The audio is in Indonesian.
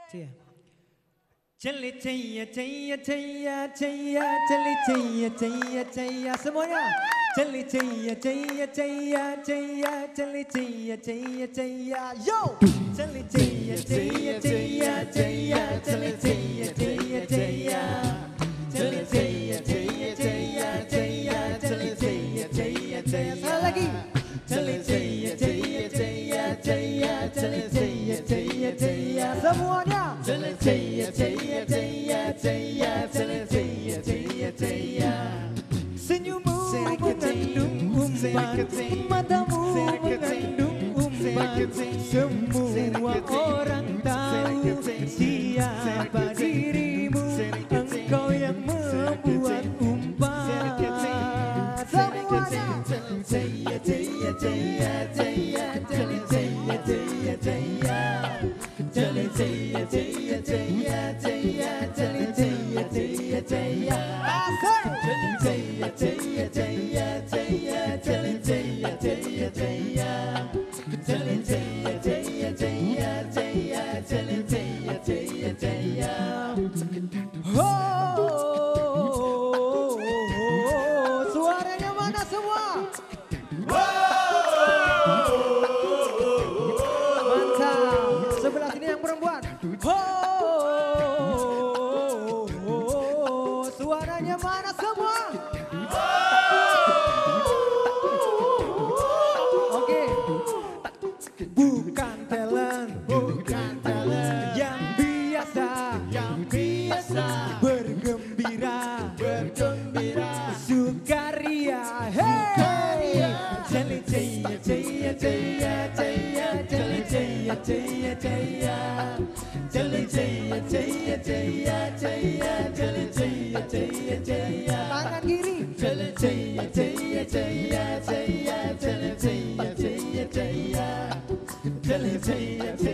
Cia. Jeli jaya jaya jaya jaya jeli jaya jaya jaya semuanya. Jeli jaya jaya jaya jaya jeli jaya jaya jaya yo. Jeli jaya jaya jaya jaya jeli jaya jaya jaya. Jeli jaya jaya jaya jaya jeli jaya jaya jaya. Sekali lagi. Jeli jaya jaya jaya jaya jeli jaya jaya jaya semuanya. Jeli jaya jaya jaya jaya jeli jaya jaya jaya. Senyummu mengandung umpan, matamu mengandung umpan. Semua orang tahu siapa dirimu, engkau yang membuat umpan. Semuanya. Jaya jaya jaya jaya jeli jaya jaya jaya. Jeli jaya jaya jaya jaya jeli jaya jaya jaya. Jeli jaya jaya jaya jaya jeli jaya jaya jaya. Jeli jaya jaya jaya jaya jeli jaya jaya jaya. Suaranya mana semua? Mantap. Sebelah sini yang perempuan. Suaranya mana semua? Oke. Bukan talent, yang biasa, bergembira, sukaria, hey. Jeli jaya jaya jaya jaya jeli jaya jaya jaya. Jeli jaya jaya jaya jaya jeli jaya jaya jaya. Tangan kiri. Jeli jaya jaya jaya jaya jeli jaya jaya jaya. Jeli jaya